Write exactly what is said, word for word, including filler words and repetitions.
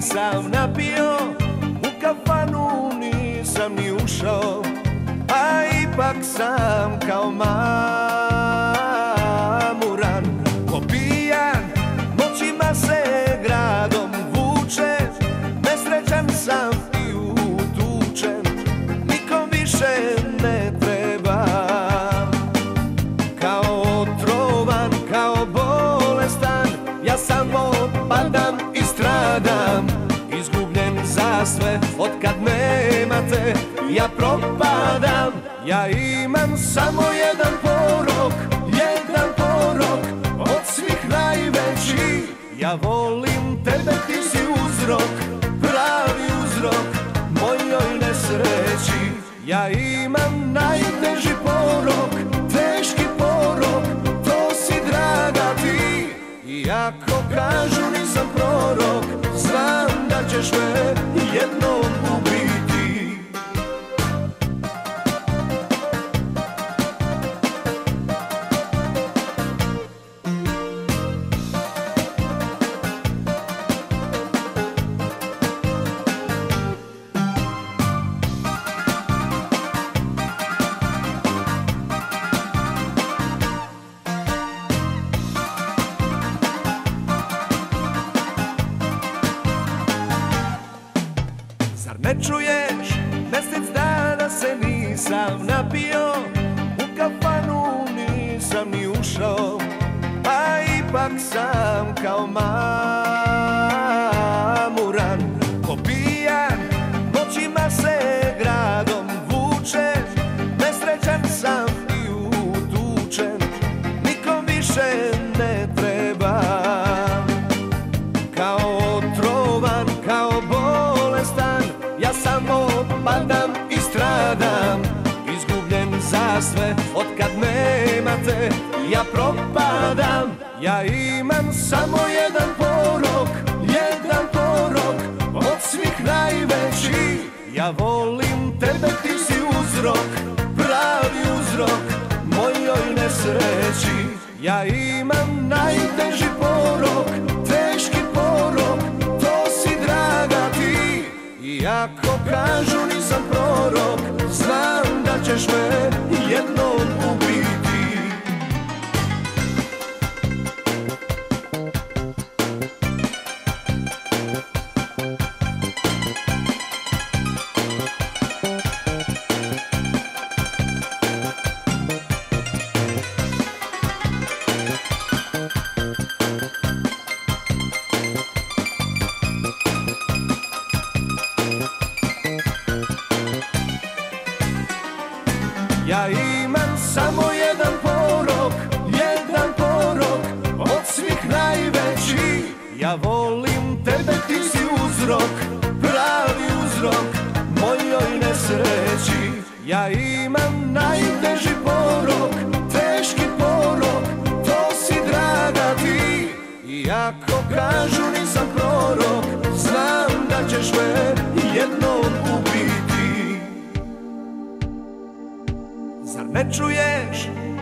nisam napio, u kafanu nisam ni ušao, a ipak sam kao mamuran. Ko pijan noćima se gradom vuče, nesrećan sam i utučen, nikom više ne trebam. Kao otrovan, kao bolestan, ja samo padam i stradam. Izgubljen za sve, otkad nemate, ja propadam. Ja imam samo jedan porok, jedan porok, od svih najveći. Ja volim tebe, ti si uzrok, pravi uzrok mojoj nesreći. Ja imam najteži porok, teški porok, to si draga ti. Iako kažu nisam prorok, znam da ćeš me jednom ubiti. Ne čuješ, mesec dana se nisam napio, u kafanu nisam ni ušao, a ipak sam kao mamuran. Ko pijan noćima se gradom vuče, nesrećan sam i utučen, nikom više ne trebam. Kao otrovan, kao bolestan, ja samo padam i stradam. Izgubljen za sve, otkad nemate, ja propadam. Ja imam samo jedan porok, jedan porok, od svih najveći. Ja volim tebe, ti si uzrok, pravi uzrok mojoj nesreći. Ja imam najteži porok, teški porok, to si draga ti. Iako kažu nisam prorok, znam da ćeš me jednom ubiti. Ja imam samo jedan porok, jedan porok, od svih najveći. Ja volim tebe, ti si uzrok, pravi uzrok mojoj nesreći. Ja imam najteži porok, teški porok, to si draga ti. Iako kažu nisam prorok, znam da ćeš me jednom ubiti. Zar ne čuješ,